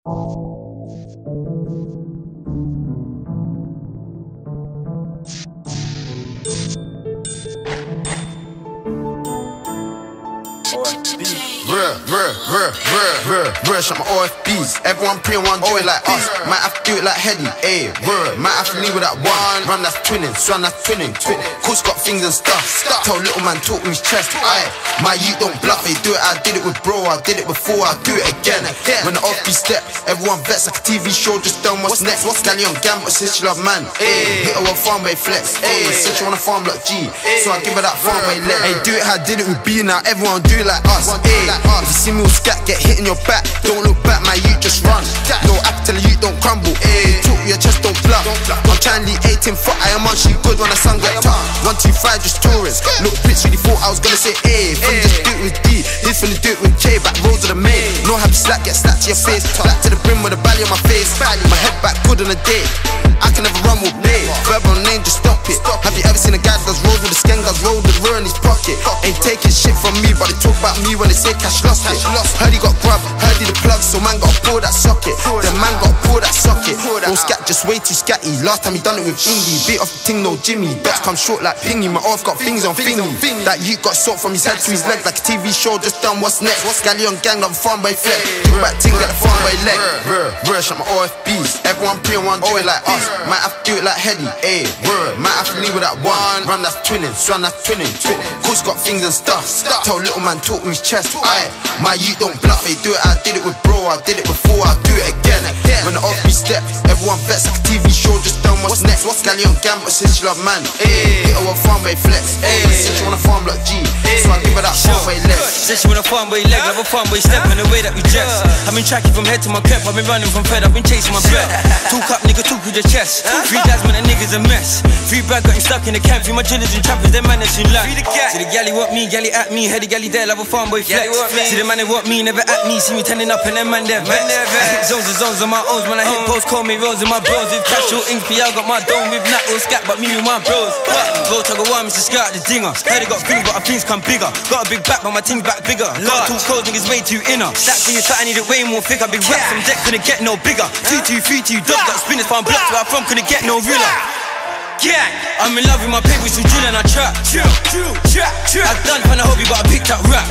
Shut my OFBs. Everyone praying one do it like us. Might have to do it like Heady. Ayy, word. Might have to leave with that one. Run that's twinning, son that's twinning. Course got things and stuff. Tell little man talk with his chest. Aye, my youth don't bluff. They do it. I did it with bro. I did it before. I'll do it again. When the OFB step, everyone vets like a TV show. Just done what's next. Gally on gambit, says she love man. Ayy, hit her with farmway flex. Ayy, said she wanna farm like G. So I give her that farmway leg. Ayy, do it how I did it with B. Now everyone do it like us. Ayy, if you see me with scat, get hit in your back. Don't look back, my youth just run. No app till the youth don't crumble. Ayy, talk your chest, don't bluff. I'm trying to lead 18 foot, I am on she good when the sun get tough. 125 just tourist. Look, bitch really thought I was gonna say A. Finna just do it with D, he's finna do it with K. Back roads of the main. No happy slack, get slapped to your face. Back to the brim with a belly on my face. My head back good on a day. I can never run with Blade. Verbal name, just stop it. Have you ever seen a guy that does roll with a skangas, roll with the in his pocket? Ain't taking shit from me, but they talk about me when they say cash lost it. Heard he got grub, heard he the plug, so man gotta pull that socket. Then man gotta pull that socket. Don't scat, just way too scatty. Last time he done it with Indy, beat off the ting, no Jimmy. Dots come short like Pingy, my off got things on thingy. That you got salt from his head to his leg like a TV show, just done what's next. Gally on gang, love farm by flex. Give back ting, get the farm by leg. Shut my OFBs. Everyone praying one do it like us. Might have to do it like Heady. Ayy, word. Might have to leave with that one. Run that's twinning, son that's twinning. Course got things and stuff. Tell little man talk with his chest. Aye, my youth don't bluff. They do it, I did it with bro. I did it before, I'll do it again. When the OFB step, everyone vets like a TV show, just done what's next. Gally on gambit, says she love man. Ayy, hit her with farmway flex. Ayy, said she wanna farm like G, so I give her that farmway leg. Said she wanna farmway leg, love a farmway step in the way that we dress. I've been tracking from head to my crep, I've been running from Fed, I've been chasing my breath. Talk up, nigga, talk with your chest. 3 dads, man, that nigga's a mess. 3 brad got him stuck in the camp. 3 my drillers and trappers, them man that's in line. See the galley want me, galley at me. Heady galley there, love a farmboy flex. See the man they want me, never at me. See me turning up and them man there vex. I hit zones and zones on my own. When I hit post, call me Rose and my bros. With cash or ink, I got my dome with nat or scat, but me with my bros. Go tug of war, Mr. Scout the dinger. Heard they got things, but our things come bigger. Got a big back, but my team's back bigger. Got 2 codes, niggas way too inner. That thing is fat, I need it way more thicker. Big racks on deck, couldn't get no bigger. 2, 2, 3, 2, dog got spinners, found blocks where I'm from, couldn't get no realer. Yeah, I'm in love with my paper, so drill and I trap. I've done from the hobby, but I picked up rap.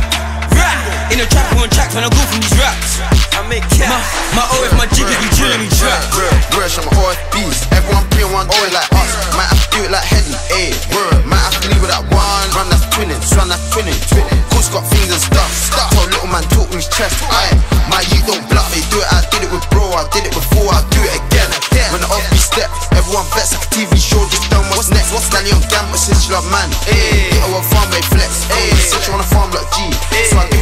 In the trap, on tracks when I go from these raps. I make cash. My OF, my jiggers be drilling me trap. Shut my OFBs. Everyone praying one do it like us. Might have to do it like Heady. Ayy, word. Might have to leave with that one. Run that's twinning, son that's twinning. Course got things and stuff. Tell little man talk with his chest. Aye, my youth don't bluff. They do it, I did it with bro. I did it before, I'll do it again. When the OFB step, everyone vets like a TV show, just done what's next. Gally on gambit, says she love man. Ayy, hit her with farmway flex. Ayy, said she wanna farm like G, so I